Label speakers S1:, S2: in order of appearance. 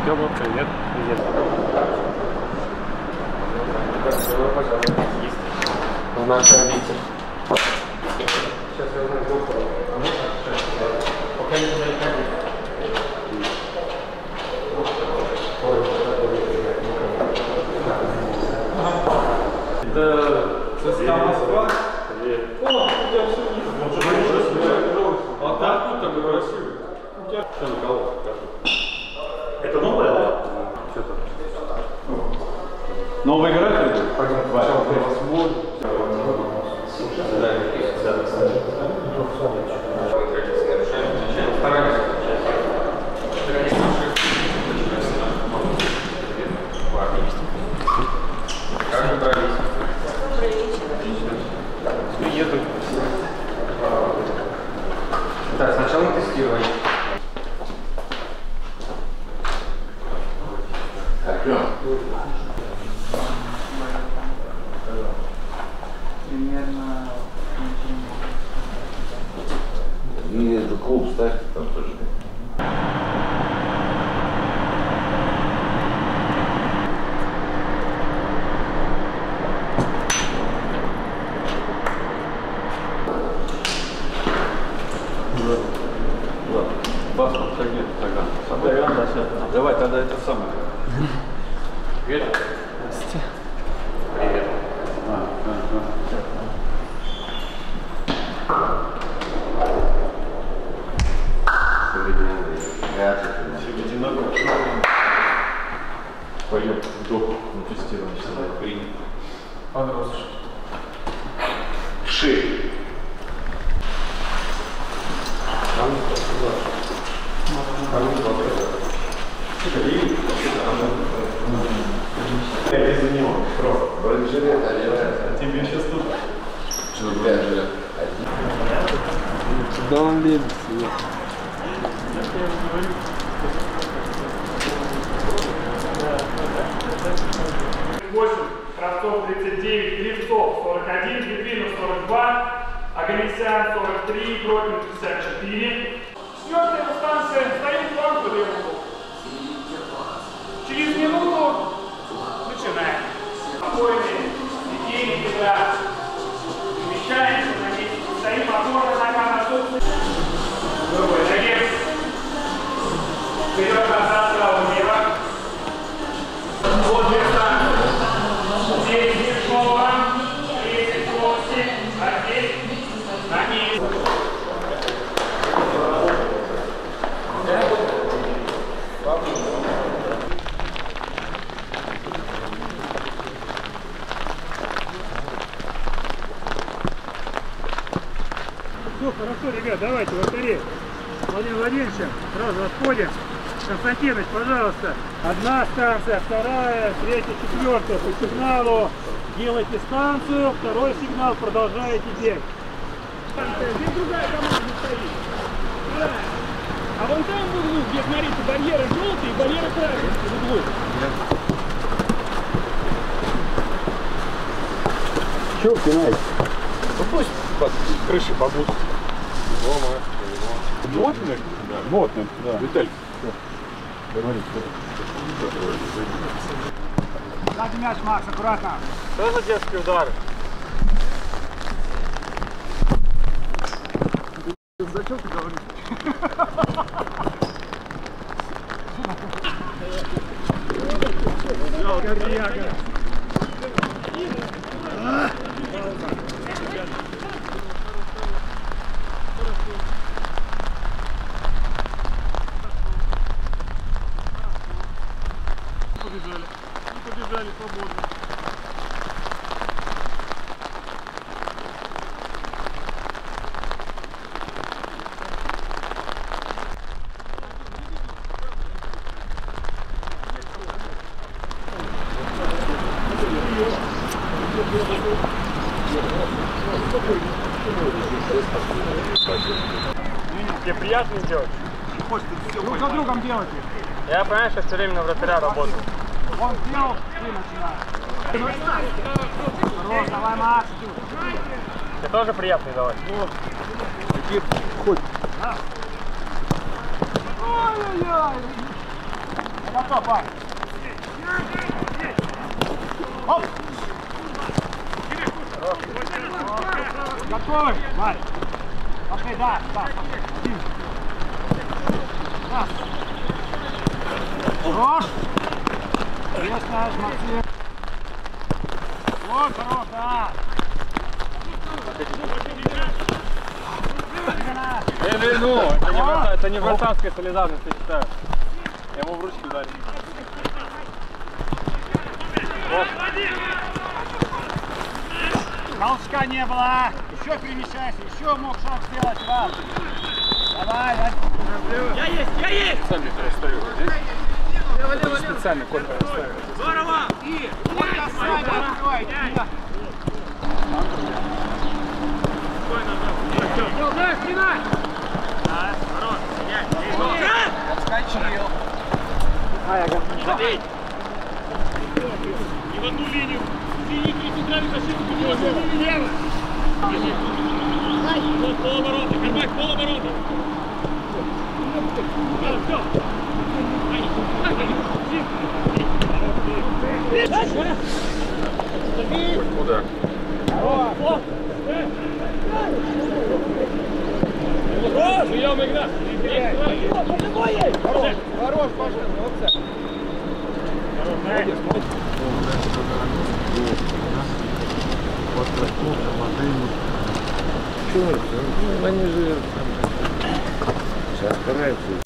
S1: Тёма, привет. Привет. В нашем виде. Сейчас я узнаю доктора. Пока не знаю, как это ЦСКА Москва. Привет. О, у тебя все есть. А так вот такой красивый. У тебя что на кого? Это новое, да? Что-то. Новая игра ты? Пойдем. Как вы брались? Еду. Так, сначала тестирование.
S2: Примерно.
S3: И этот клуб ставьте там тоже.
S1: Паспорт где-то тогда. Давай тогда это самое. Привет.
S2: Здравствуйте.
S1: Привет. Пойдем в док на тестирование. Принято. Понравилось. Шею. Я без него. Просто.
S3: Бронежилет одевается.
S1: Тебе сейчас тут.
S3: Что, бронежилет?
S2: Куда он лезет?
S4: 8, Кравцов 39, Кривцов 41, Литвинов 42, Аганесян 43, Кротин 54. Четвертая станция стоит вам по левому. Через минуту начинаем. Спокойные, движения бедра. Смещаемся на месте. Стоим опора, нога на собственность. Другой ноге. Вперед, назад, право, влево. Вот две станции. 9 Верхова, 30 Кости, а здесь на ней. Все, хорошо, ребят, давайте, повтори. Владимир Владимирович, сразу отходим. Константинович, пожалуйста. Одна станция, вторая, третья, четвертая. По сигналу делайте станцию, второй сигнал продолжаете бег. Здесь другая команда стоит. А вон там в углу, где, смотрите, барьеры желтые и барьеры красные в углу.
S1: Чего пинать? Ну пусть под крышей побудет. Мотник? Да. Мотник, да. Виталий.
S4: Сзади мяч, Макс, аккуратно.
S1: Что за детский удар?
S4: Зачем ты говоришь? Побежали свободно.
S5: Тебе приятно делать?
S4: Друг за другом делайте.
S5: Я, понимаешь, я все время на вратаря работаю.
S4: Он сделал, ты начинаешь. Хорош, давай, Макс.
S5: Тебе тоже приятно давать?
S4: Ой-ой-ой. Готов, парень. Оп. Готовы, Марик? Окей, да. Раз. Хорош. Есть наш Максим. Вот, хорош, да.
S5: Ну, это не братанская солидарность, я считаю. Я ему в ручки ударил.
S4: Толчка не было. Еще перемещайся, еще мог шаг сделать. Раз. Давай. Я есть.
S5: Сами перестаю. Это специально кот перестаю.
S4: Здорово. И вот касание открывай. Спокойно. Спина. Да, хорош. Отскочил. Смотри. И в одну линию. Синий центральный защитник. Лево. Вот полоборота. Кармак полоборота.
S5: Куда? Прием, игра!
S4: Хорош, пошел, молодца.
S3: Чего это? Ну, они же сейчас стараются.